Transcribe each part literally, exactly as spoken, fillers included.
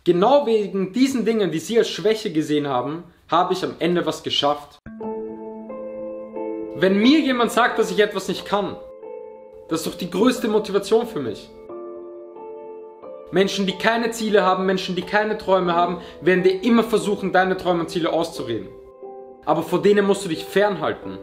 Genau wegen diesen Dingen, die sie als Schwäche gesehen haben, habe ich am Ende was geschafft. Wenn mir jemand sagt, dass ich etwas nicht kann, das ist doch die größte Motivation für mich. Menschen, die keine Ziele haben, Menschen, die keine Träume haben, werden dir immer versuchen, deine Träume und Ziele auszureden. Aber vor denen musst du dich fernhalten.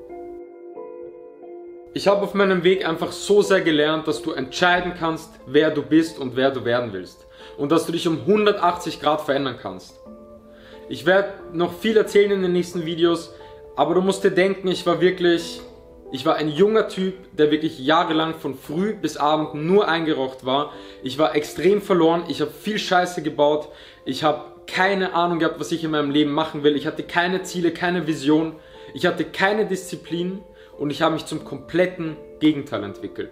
Ich habe auf meinem Weg einfach so sehr gelernt, dass du entscheiden kannst, wer du bist und wer du werden willst. Und dass du dich um hundertachtzig Grad verändern kannst. Ich werde noch viel erzählen in den nächsten Videos, aber du musst dir denken, ich war wirklich, ich war ein junger Typ, der wirklich jahrelang von früh bis abend nur eingeraucht war. Ich war extrem verloren, ich habe viel Scheiße gebaut, ich habe keine Ahnung gehabt, was ich in meinem Leben machen will. Ich hatte keine Ziele, keine Vision, ich hatte keine Disziplin und ich habe mich zum kompletten Gegenteil entwickelt.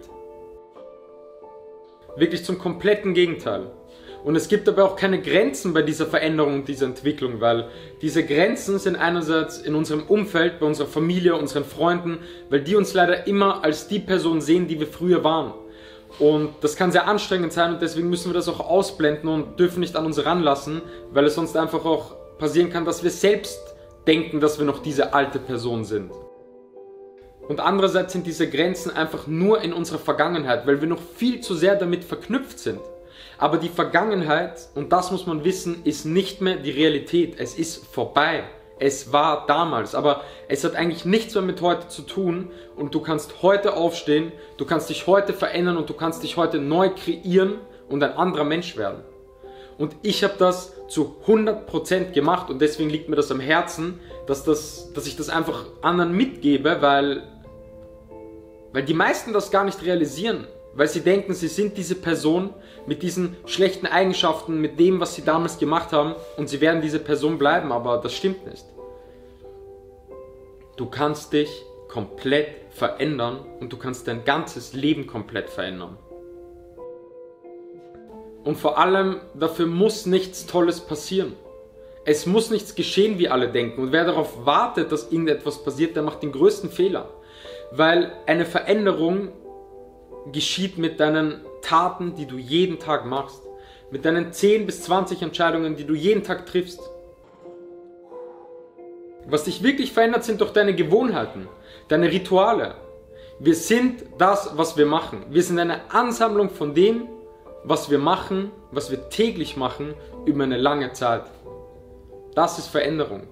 Wirklich zum kompletten Gegenteil. Und es gibt aber auch keine Grenzen bei dieser Veränderung und dieser Entwicklung, weil diese Grenzen sind einerseits in unserem Umfeld, bei unserer Familie, unseren Freunden, weil die uns leider immer als die Person sehen, die wir früher waren. Und das kann sehr anstrengend sein und deswegen müssen wir das auch ausblenden und dürfen nicht an uns ranlassen, weil es sonst einfach auch passieren kann, dass wir selbst denken, dass wir noch diese alte Person sind. Und andererseits sind diese Grenzen einfach nur in unserer Vergangenheit, weil wir noch viel zu sehr damit verknüpft sind. Aber die Vergangenheit, und das muss man wissen, ist nicht mehr die Realität. Es ist vorbei. Es war damals. Aber es hat eigentlich nichts mehr mit heute zu tun. Und du kannst heute aufstehen, du kannst dich heute verändern und du kannst dich heute neu kreieren und ein anderer Mensch werden. Und ich habe das zu hundert Prozent gemacht und deswegen liegt mir das am Herzen, dass, das, dass ich das einfach anderen mitgebe, weil, weil die meisten das gar nicht realisieren. Weil sie denken, sie sind diese Person mit diesen schlechten Eigenschaften, mit dem, was sie damals gemacht haben und sie werden diese Person bleiben, aber das stimmt nicht. Du kannst dich komplett verändern und du kannst dein ganzes Leben komplett verändern. Und vor allem, dafür muss nichts Tolles passieren. Es muss nichts geschehen, wie alle denken. Und wer darauf wartet, dass irgendetwas passiert, der macht den größten Fehler. Weil eine Veränderung geschieht mit deinen Taten, die du jeden Tag machst. Mit deinen zehn bis zwanzig Entscheidungen, die du jeden Tag triffst. Was dich wirklich verändert, sind doch deine Gewohnheiten, deine Rituale. Wir sind das, was wir machen. Wir sind eine Ansammlung von dem, was wir machen, was wir täglich machen, über eine lange Zeit. Das ist Veränderung.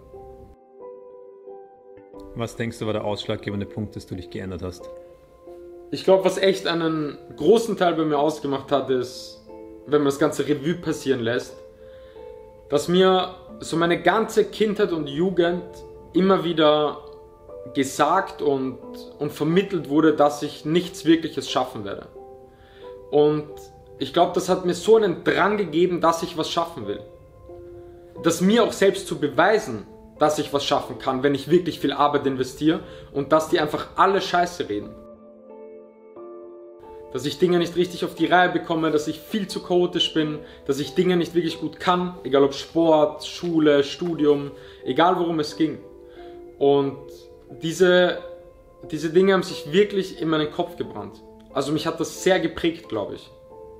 Was denkst du, war der ausschlaggebende Punkt, dass du dich geändert hast? Ich glaube, was echt einen großen Teil bei mir ausgemacht hat, ist, wenn man das ganze Revue passieren lässt, dass mir so meine ganze Kindheit und Jugend immer wieder gesagt und, und vermittelt wurde, dass ich nichts Wirkliches schaffen werde. Und ich glaube, das hat mir so einen Drang gegeben, dass ich was schaffen will. Das mir auch selbst zu beweisen, dass ich was schaffen kann, wenn ich wirklich viel Arbeit investiere und dass die einfach alle Scheiße reden. Dass ich Dinge nicht richtig auf die Reihe bekomme, dass ich viel zu chaotisch bin, dass ich Dinge nicht wirklich gut kann, egal ob Sport, Schule, Studium, egal worum es ging. Und diese, diese Dinge haben sich wirklich in meinen Kopf gebrannt. Also mich hat das sehr geprägt, glaube ich.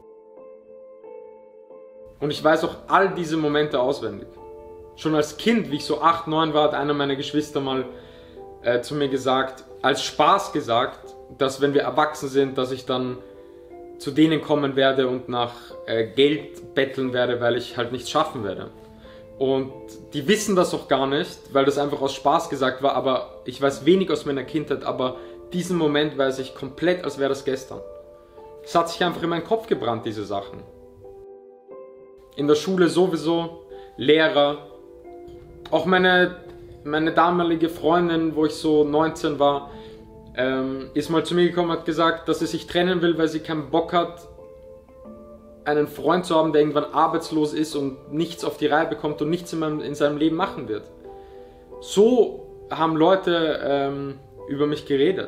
Und ich weiß auch all diese Momente auswendig. Schon als Kind, wie ich so acht, neun war, hat einer meiner Geschwister mal äh, zu mir gesagt, als Spaß gesagt, dass wenn wir erwachsen sind, dass ich dann zu denen kommen werde und nach äh, Geld betteln werde, weil ich halt nichts schaffen werde. Und die wissen das auch gar nicht, weil das einfach aus Spaß gesagt war, aber ich weiß wenig aus meiner Kindheit, aber diesen Moment weiß ich komplett, als wäre das gestern. Es hat sich einfach in meinen Kopf gebrannt, diese Sachen. In der Schule sowieso, Lehrer, auch meine, meine damalige Freundin, wo ich so neunzehn war, ähm, ist mal zu mir gekommen und hat gesagt, dass sie sich trennen will, weil sie keinen Bock hat, einen Freund zu haben, der irgendwann arbeitslos ist und nichts auf die Reihe bekommt und nichts in, meinem, in seinem Leben machen wird. So haben Leute ähm, über mich geredet.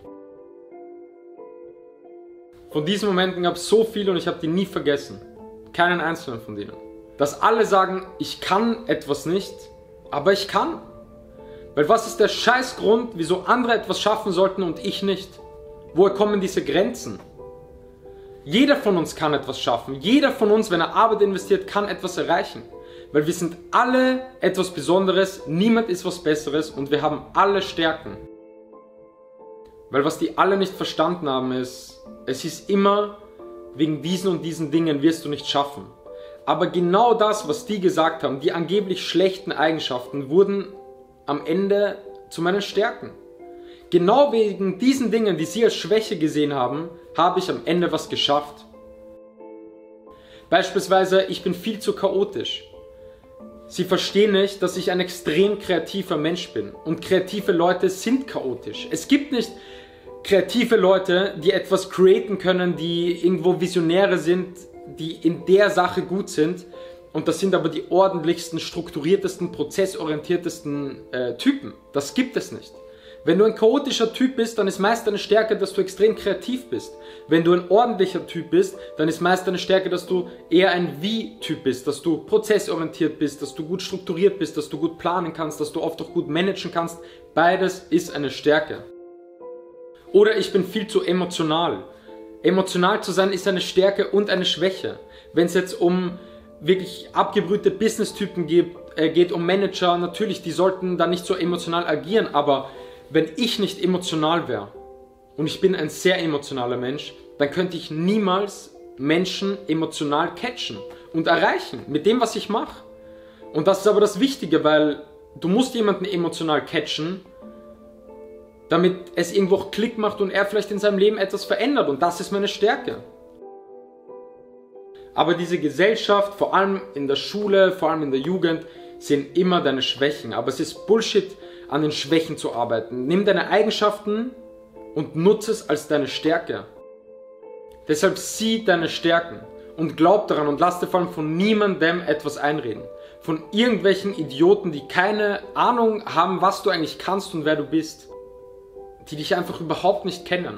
Von diesen Momenten gab es so viele und ich habe die nie vergessen. Keinen einzelnen von denen. Dass alle sagen, ich kann etwas nicht, aber ich kann. Weil was ist der Scheißgrund, wieso andere etwas schaffen sollten und ich nicht? Woher kommen diese Grenzen? Jeder von uns kann etwas schaffen. Jeder von uns, wenn er Arbeit investiert, kann etwas erreichen. Weil wir sind alle etwas Besonderes, niemand ist was Besseres und wir haben alle Stärken. Weil was die alle nicht verstanden haben ist, es ist immer, wegen diesen und diesen Dingen wirst du nicht schaffen. Aber genau das, was die gesagt haben, die angeblich schlechten Eigenschaften, wurden am Ende zu meinen Stärken. Genau wegen diesen Dingen, die sie als Schwäche gesehen haben, habe ich am Ende was geschafft. Beispielsweise, ich bin viel zu chaotisch. Sie verstehen nicht, dass ich ein extrem kreativer Mensch bin. Und kreative Leute sind chaotisch. Es gibt nicht kreative Leute, die etwas createn können, die irgendwo Visionäre sind, die in der Sache gut sind. Und das sind aber die ordentlichsten, strukturiertesten, prozessorientiertesten äh, Typen. Das gibt es nicht. Wenn du ein chaotischer Typ bist, dann ist meist deine Stärke, dass du extrem kreativ bist. Wenn du ein ordentlicher Typ bist, dann ist meist deine Stärke, dass du eher ein Wie-Typ bist, dass du prozessorientiert bist, dass du gut strukturiert bist, dass du gut planen kannst, dass du oft auch gut managen kannst. Beides ist eine Stärke. Oder ich bin viel zu emotional. Emotional zu sein ist eine Stärke und eine Schwäche. Wenn es jetzt um wirklich abgebrühte Business-Typen geht, äh, geht, um Manager, natürlich, die sollten da nicht so emotional agieren, aber wenn ich nicht emotional wäre und ich bin ein sehr emotionaler Mensch, dann könnte ich niemals Menschen emotional catchen und erreichen mit dem, was ich mache. Und das ist aber das Wichtige, weil du musst jemanden emotional catchen, damit es irgendwo auch Klick macht und er vielleicht in seinem Leben etwas verändert. Und das ist meine Stärke. Aber diese Gesellschaft, vor allem in der Schule, vor allem in der Jugend, sehen immer deine Schwächen. Aber es ist Bullshit, an den Schwächen zu arbeiten. Nimm deine Eigenschaften und nutze es als deine Stärke. Deshalb sieh deine Stärken und glaub daran und lass dir vor allem von niemandem etwas einreden. Von irgendwelchen Idioten, die keine Ahnung haben, was du eigentlich kannst und wer du bist. Die dich einfach überhaupt nicht kennen.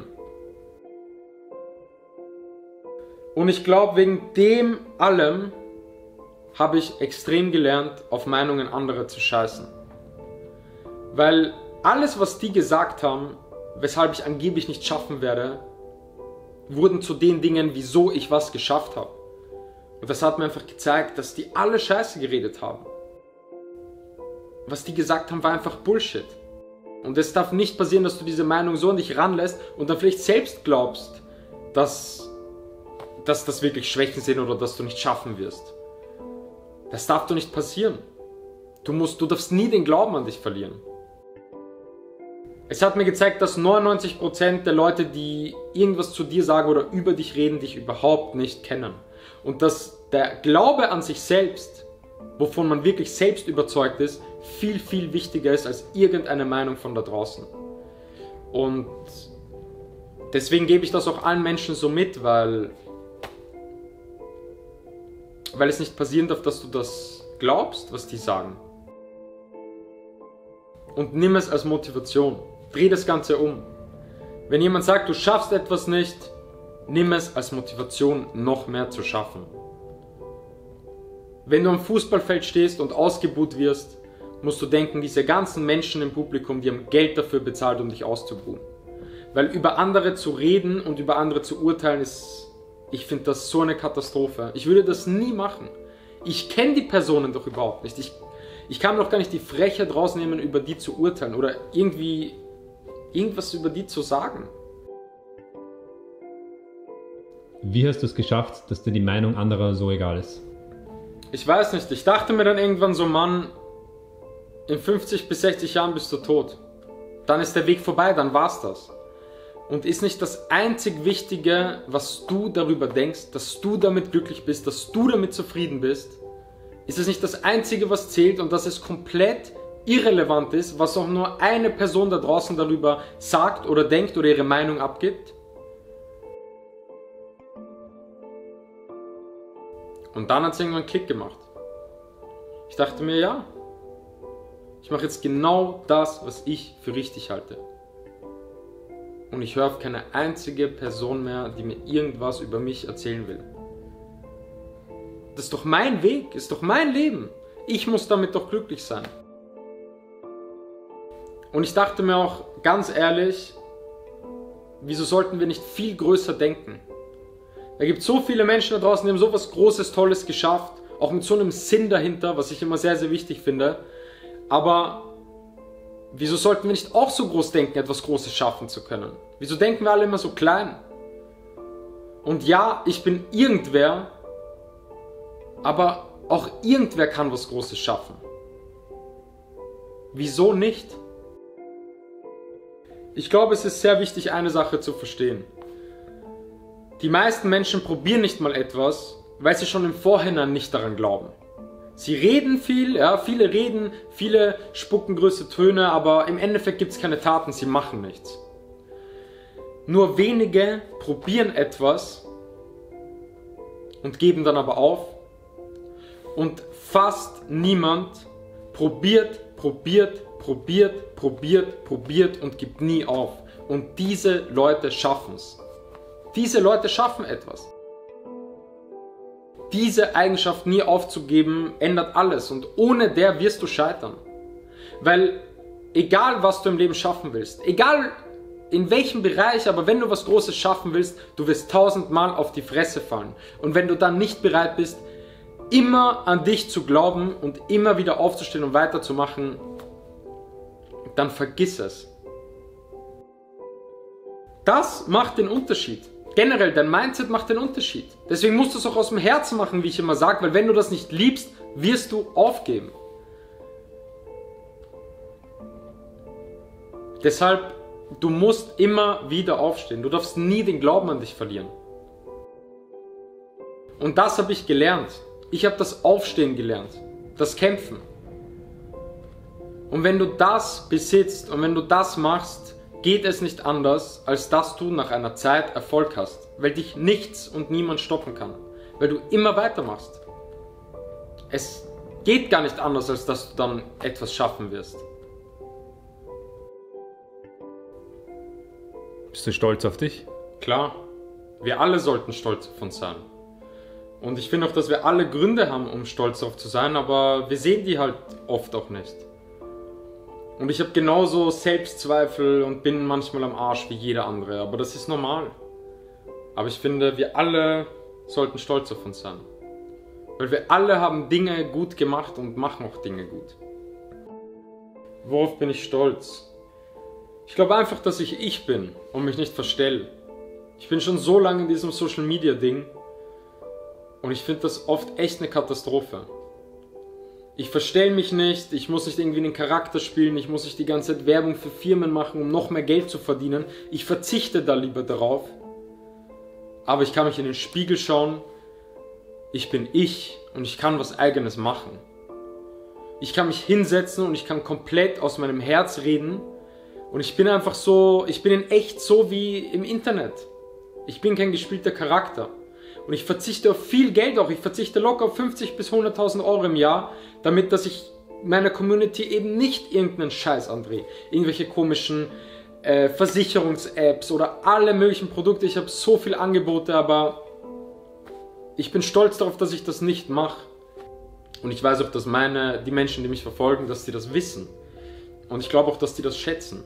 Und ich glaube, wegen dem allem habe ich extrem gelernt, auf Meinungen anderer zu scheißen. Weil alles, was die gesagt haben, weshalb ich angeblich nicht schaffen werde, wurden zu den Dingen, wieso ich was geschafft habe. Und das hat mir einfach gezeigt, dass die alle Scheiße geredet haben. Was die gesagt haben, war einfach Bullshit. Und es darf nicht passieren, dass du diese Meinung so an dich ranlässt und dann vielleicht selbst glaubst, dass, dass das wirklich Schwächen sind oder dass du nicht schaffen wirst. Das darf doch nicht passieren. Du musst, du darfst nie den Glauben an dich verlieren. Es hat mir gezeigt, dass neunundneunzig Prozent der Leute, die irgendwas zu dir sagen oder über dich reden, dich überhaupt nicht kennen. Und dass der Glaube an sich selbst, wovon man wirklich selbst überzeugt ist, viel, viel wichtiger ist als irgendeine Meinung von da draußen. Und deswegen gebe ich das auch allen Menschen so mit, weil, weil es nicht passieren darf, dass du das glaubst, was die sagen. Und nimm es als Motivation. Dreh das Ganze um. Wenn jemand sagt, du schaffst etwas nicht, nimm es als Motivation, noch mehr zu schaffen. Wenn du am Fußballfeld stehst und ausgebuht wirst, musst du denken, diese ganzen Menschen im Publikum, die haben Geld dafür bezahlt, um dich auszubuhen. Weil über andere zu reden und über andere zu urteilen, ist, ich finde das so eine Katastrophe. Ich würde das nie machen. Ich kenne die Personen doch überhaupt nicht. Ich, ich kann doch gar nicht die Frechheit rausnehmen, über die zu urteilen oder irgendwie irgendwas über die zu sagen. Wie hast du es geschafft, dass dir die Meinung anderer so egal ist? Ich weiß nicht, ich dachte mir dann irgendwann so, Mann, in fünfzig bis sechzig Jahren bist du tot. Dann ist der Weg vorbei, dann war's das. Und ist nicht das einzig Wichtige, was du darüber denkst, dass du damit glücklich bist, dass du damit zufrieden bist? Ist es nicht das Einzige, was zählt und dass es komplett irrelevant ist, was auch nur eine Person da draußen darüber sagt oder denkt oder ihre Meinung abgibt? Und dann hat es irgendwann einen Klick gemacht. Ich dachte mir, ja, ich mache jetzt genau das, was ich für richtig halte. Und ich höre auf keine einzige Person mehr, die mir irgendwas über mich erzählen will. Das ist doch mein Weg, ist doch mein Leben. Ich muss damit doch glücklich sein. Und ich dachte mir auch, ganz ehrlich, wieso sollten wir nicht viel größer denken? Da gibt es so viele Menschen da draußen, die haben so was Großes, Tolles geschafft, auch mit so einem Sinn dahinter, was ich immer sehr, sehr wichtig finde. Aber wieso sollten wir nicht auch so groß denken, etwas Großes schaffen zu können? Wieso denken wir alle immer so klein? Und ja, ich bin irgendwer, aber auch irgendwer kann was Großes schaffen. Wieso nicht? Ich glaube, es ist sehr wichtig, eine Sache zu verstehen. Die meisten Menschen probieren nicht mal etwas, weil sie schon im Vorhinein nicht daran glauben. Sie reden viel, ja, viele reden, viele spucken größere Töne, aber im Endeffekt gibt es keine Taten, sie machen nichts. Nur wenige probieren etwas und geben dann aber auf. Und fast niemand probiert, probiert, probiert, probiert, probiert und gibt nie auf. Und diese Leute schaffen es. Diese Leute schaffen etwas. Diese Eigenschaft nie aufzugeben, ändert alles. Und ohne der wirst du scheitern. Weil egal, was du im Leben schaffen willst, egal in welchem Bereich, aber wenn du was Großes schaffen willst, du wirst tausendmal auf die Fresse fallen. Und wenn du dann nicht bereit bist, immer an dich zu glauben und immer wieder aufzustehen und weiterzumachen, dann vergiss es. Das macht den Unterschied. Generell, dein Mindset macht den Unterschied. Deswegen musst du es auch aus dem Herzen machen, wie ich immer sage, weil wenn du das nicht liebst, wirst du aufgeben. Deshalb, du musst immer wieder aufstehen. Du darfst nie den Glauben an dich verlieren. Und das habe ich gelernt. Ich habe das Aufstehen gelernt. Das Kämpfen. Und wenn du das besitzt und wenn du das machst, geht es nicht anders, als dass du nach einer Zeit Erfolg hast, weil dich nichts und niemand stoppen kann, weil du immer weitermachst. Es geht gar nicht anders, als dass du dann etwas schaffen wirst. Bist du stolz auf dich? Klar, wir alle sollten stolz auf uns sein. Und ich finde auch, dass wir alle Gründe haben, um stolz darauf zu sein, aber wir sehen die halt oft auch nicht. Und ich habe genauso Selbstzweifel und bin manchmal am Arsch wie jeder andere, aber das ist normal. Aber ich finde, wir alle sollten stolz auf uns sein. Weil wir alle haben Dinge gut gemacht und machen auch Dinge gut. Worauf bin ich stolz? Ich glaube einfach, dass ich ich bin und mich nicht verstelle. Ich bin schon so lange in diesem Social Media Ding und ich finde das oft echt eine Katastrophe. Ich verstelle mich nicht, ich muss nicht irgendwie einen Charakter spielen, ich muss nicht die ganze Zeit Werbung für Firmen machen, um noch mehr Geld zu verdienen. Ich verzichte da lieber darauf. Aber ich kann mich in den Spiegel schauen, ich bin ich und ich kann was Eigenes machen. Ich kann mich hinsetzen und ich kann komplett aus meinem Herz reden und ich bin einfach so, ich bin in echt so wie im Internet. Ich bin kein gespielter Charakter. Und ich verzichte auf viel Geld auch. Ich verzichte locker auf fünfzig bis hunderttausend Euro im Jahr, damit dass ich meiner Community eben nicht irgendeinen Scheiß andrehe. Irgendwelche komischen äh, Versicherungs-Apps oder alle möglichen Produkte. Ich habe so viele Angebote, aber ich bin stolz darauf, dass ich das nicht mache. Und ich weiß auch, dass meine, die Menschen, die mich verfolgen, dass die das wissen. Und ich glaube auch, dass die das schätzen.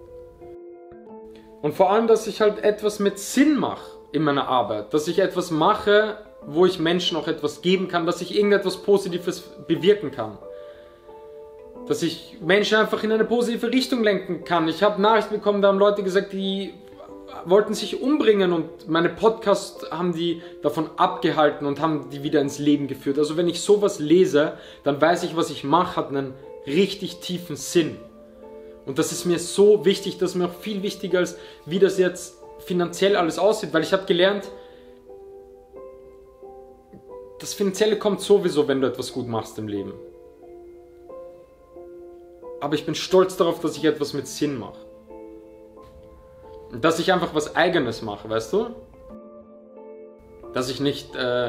Und vor allem, dass ich halt etwas mit Sinn mache in meiner Arbeit, dass ich etwas mache, wo ich Menschen auch etwas geben kann, dass ich irgendetwas Positives bewirken kann. Dass ich Menschen einfach in eine positive Richtung lenken kann. Ich habe Nachrichten bekommen, da haben Leute gesagt, die wollten sich umbringen und meine Podcasts haben die davon abgehalten und haben die wieder ins Leben geführt. Also wenn ich sowas lese, dann weiß ich, was ich mache, hat einen richtig tiefen Sinn. Und das ist mir so wichtig, das ist mir auch viel wichtiger, als wie das jetzt finanziell alles aussieht, weil ich habe gelernt, das Finanzielle kommt sowieso, wenn du etwas gut machst im Leben. Aber ich bin stolz darauf, dass ich etwas mit Sinn mache. Und dass ich einfach was Eigenes mache, weißt du? Dass ich nicht äh,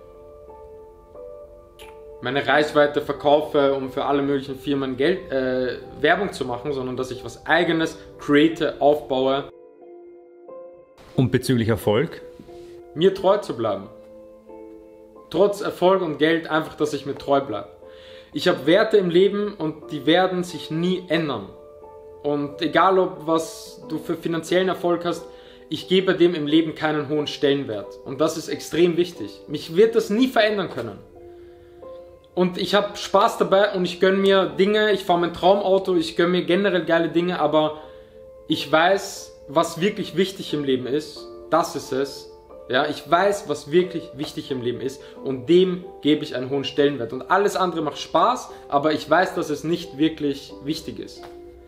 meine Reichweite verkaufe, um für alle möglichen Firmen Geld, äh, Werbung zu machen, sondern dass ich was Eigenes create, aufbaue. Und bezüglich Erfolg? Mir treu zu bleiben. Trotz Erfolg und Geld einfach, dass ich mir treu bleibe. Ich habe Werte im Leben und die werden sich nie ändern. Und egal, ob was du für finanziellen Erfolg hast, ich gebe dem im Leben keinen hohen Stellenwert. Und das ist extrem wichtig. Mich wird das nie verändern können. Und ich habe Spaß dabei und ich gönne mir Dinge, ich fahre mein Traumauto, ich gönne mir generell geile Dinge, aber ich weiß, was wirklich wichtig im Leben ist. Das ist es. Ja, ich weiß, was wirklich wichtig im Leben ist und dem gebe ich einen hohen Stellenwert. Und alles andere macht Spaß, aber ich weiß, dass es nicht wirklich wichtig ist.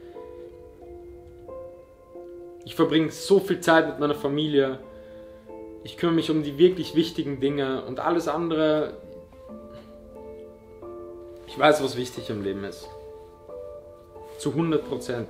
Ich verbringe so viel Zeit mit meiner Familie. Ich kümmere mich um die wirklich wichtigen Dinge und alles andere. Ich weiß, was wichtig im Leben ist. Zu hundert Prozent.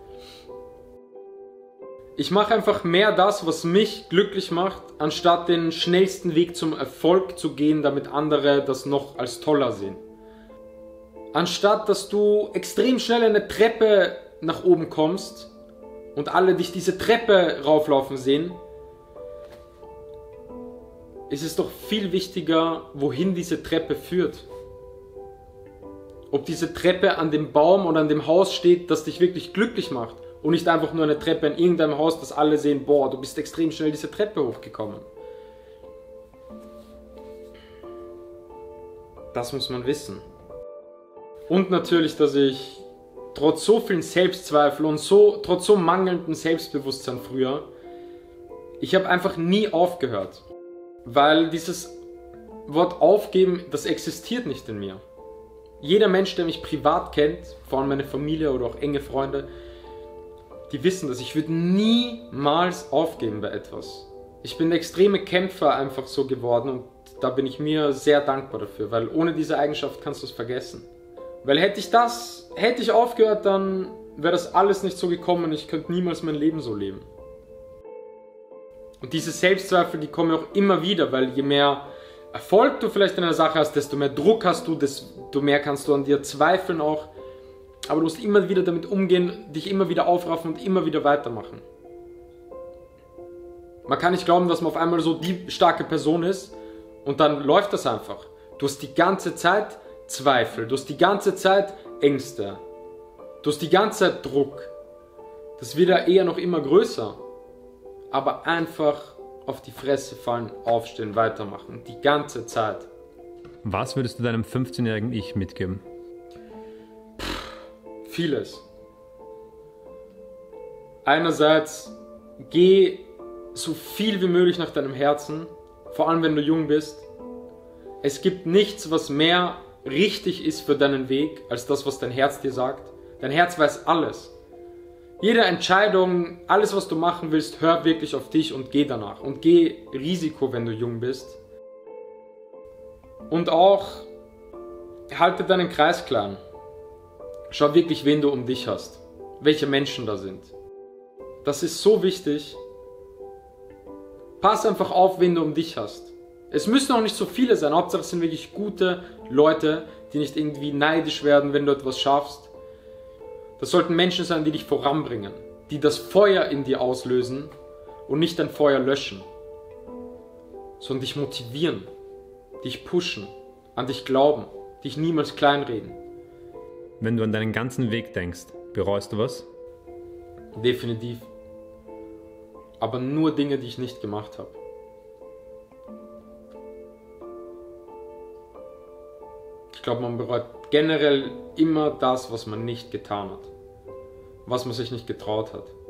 Ich mache einfach mehr das, was mich glücklich macht, anstatt den schnellsten Weg zum Erfolg zu gehen, damit andere das noch als toller sehen. Anstatt, dass du extrem schnell eine Treppe nach oben kommst und alle dich diese Treppe rauflaufen sehen, ist es doch viel wichtiger, wohin diese Treppe führt. Ob diese Treppe an dem Baum oder an dem Haus steht, das dich wirklich glücklich macht. Und nicht einfach nur eine Treppe in irgendeinem Haus, dass alle sehen, boah, du bist extrem schnell diese Treppe hochgekommen. Das muss man wissen. Und natürlich, dass ich trotz so vielen Selbstzweifel und so, trotz so mangelndem Selbstbewusstsein früher, ich habe einfach nie aufgehört. Weil dieses Wort aufgeben, das existiert nicht in mir. Jeder Mensch, der mich privat kennt, vor allem meine Familie oder auch enge Freunde, die wissen das. Ich würde niemals aufgeben bei etwas. Ich bin der extreme Kämpfer einfach so geworden und da bin ich mir sehr dankbar dafür, weil ohne diese Eigenschaft kannst du es vergessen. Weil hätte ich das, hätte ich aufgehört, dann wäre das alles nicht so gekommen und ich könnte niemals mein Leben so leben. Und diese Selbstzweifel, die kommen auch immer wieder, weil je mehr Erfolg du vielleicht in einer Sache hast, desto mehr Druck hast du, desto mehr kannst du an dir zweifeln auch. Aber du musst immer wieder damit umgehen, dich immer wieder aufraffen und immer wieder weitermachen. Man kann nicht glauben, dass man auf einmal so die starke Person ist und dann läuft das einfach. Du hast die ganze Zeit Zweifel, du hast die ganze Zeit Ängste, du hast die ganze Zeit Druck. Das wird ja eher noch immer größer. Aber einfach auf die Fresse fallen, aufstehen, weitermachen. Die ganze Zeit. Was würdest du deinem fünfzehnjährigen Ich mitgeben? Vieles. Einerseits, geh so viel wie möglich nach deinem Herzen, vor allem wenn du jung bist. Es gibt nichts, was mehr richtig ist für deinen Weg, als das, was dein Herz dir sagt. Dein Herz weiß alles. Jede Entscheidung, alles, was du machen willst, hör wirklich auf dich und geh danach. Und geh Risiko, wenn du jung bist. Und auch, halte deinen Kreis klein. Schau wirklich, wen du um dich hast. Welche Menschen da sind. Das ist so wichtig. Pass einfach auf, wen du um dich hast. Es müssen auch nicht so viele sein. Hauptsache es sind wirklich gute Leute, die nicht irgendwie neidisch werden, wenn du etwas schaffst. Das sollten Menschen sein, die dich voranbringen. Die das Feuer in dir auslösen und nicht dein Feuer löschen. Sondern dich motivieren. Dich pushen. An dich glauben. Dich niemals kleinreden. Wenn du an deinen ganzen Weg denkst, bereust du was? Definitiv. Aber nur Dinge, die ich nicht gemacht habe. Ich glaube, man bereut generell immer das, was man nicht getan hat. Was man sich nicht getraut hat.